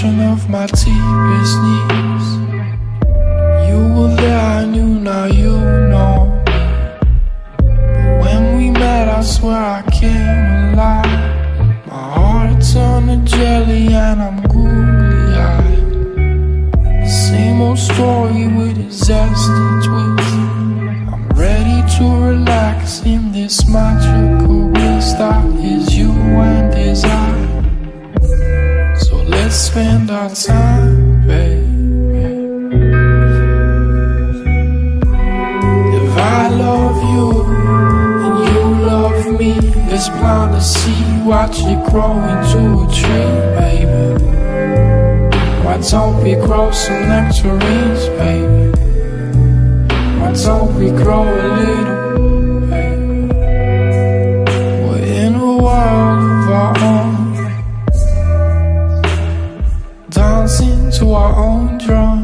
confession of my deepest needs. You were there, I knew, now you know. But when we met, I swear I came alive. My heart turned to jelly and I'm googly-eyed. Same old story with a zesty twist. I'm ready to relax in this magical bliss that is you and is I. So let's spend our time, baby. If I love you and you love me, let's plant a seed, watch it grow into a tree, baby. Why don't we grow some nectarines, baby? Why don't we grow a little, baby? We're in a world of our own, dancing to our own drum.